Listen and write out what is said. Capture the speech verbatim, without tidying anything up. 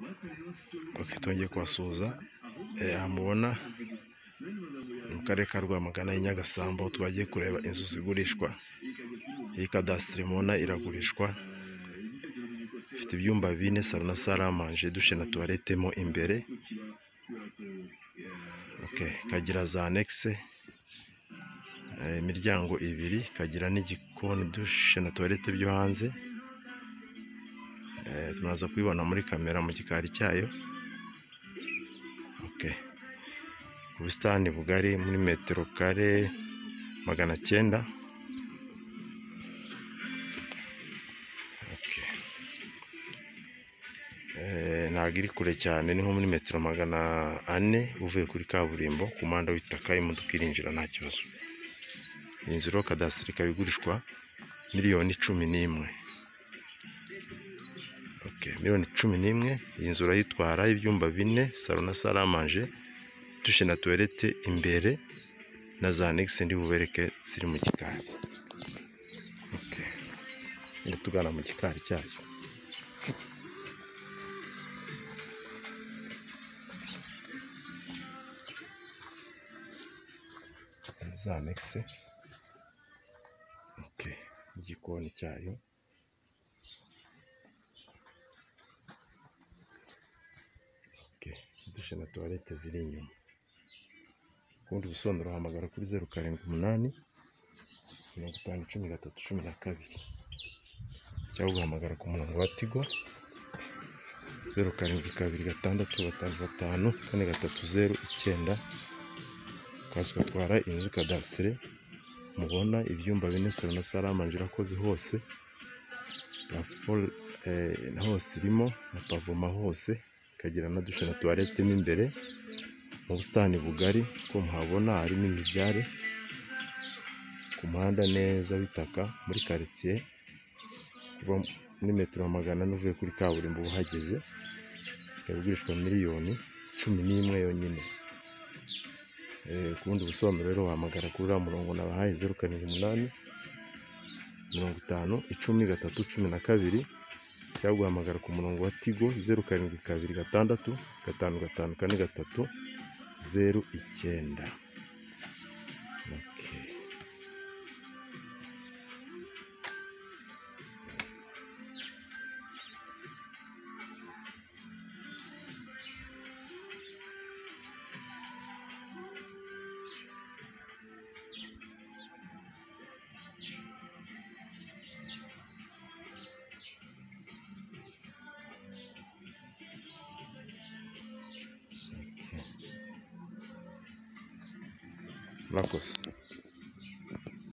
Okay, twongeye kubasuhuza. Aha mubona mu karere ka Rwamagana i Nyagasambu twagiye kureba inzu zigurishwa. Iyi kadasitiri mubona iragurishwa, ifite ibyumba bine, salo na sale à manger, dushe na tuwarete mo imbere. Okay, kagira za annexe, imiryango ibiri, kagira n'igikoni, dushe na tuwarete byo hanze. Tumaze kubibona muri kamera mu gikari cyayo. Okay, ku busitani bugari muri metero kare magana cyenda. Okay, ntabwo iri kure cyane, ni nko muri metero magana ane uvuye kuri kaburimbo ku muhanda w'itaka, imodoka irinjira nta kibazo. Iyi nzu rero kadasitiri ikaba igurishwa miliyoni cumi n'imwe. Okay, miliyoni cumi n'imwe. Iyi nzu urayitwara, ibyumba bine, salo na sale à manger, dushe na tuwarete imbere na za annexe ndi bubereke ziri mu gikari. Okay, ndi tugana mu gikari cyayo. Za annexe. Okay, igikoni cyayo. Okay, dushe na tuwarete ziri inyuma. Kundi busobanuro hamagara kuri zeru karindwi umunani mirongo itanu cumi na gatatu cumi na kabiri, cyangwa uhamagara ku murongo wa Tigo zeru karindwi kabiri gatandatu gatanu gatanu kane gatatu zeru icyenda. Ukaza ugatwara inzu kadasitiri mubona, ibyumba bine, salo na sale à manger irakoze hose, parafo na hose irimo na pavoma hose, ikagira na dushe na tuwarete mo imbere. Mu busitani bugari ko muhabona harimo imibyare ku muhanda neza w'itaka muri quartier, kuva muri metero magana ane uvuye kuri kaburimbo uhageze. Ikaba igurishwa miliyoni cumi n'imwe yonyine. Kubundi busobanuro rero wahamagara kuri uriya murongo nabahaye zeru karindwi umunani mirongo itanu icumi gatatu cumi na kabiri, cyangwa uhamagara ku murongo wa Tigo zeru karindwi kabiri gatandatu gatanu gatanu kane gatatu zeru icyenda. Okay. Murakoze.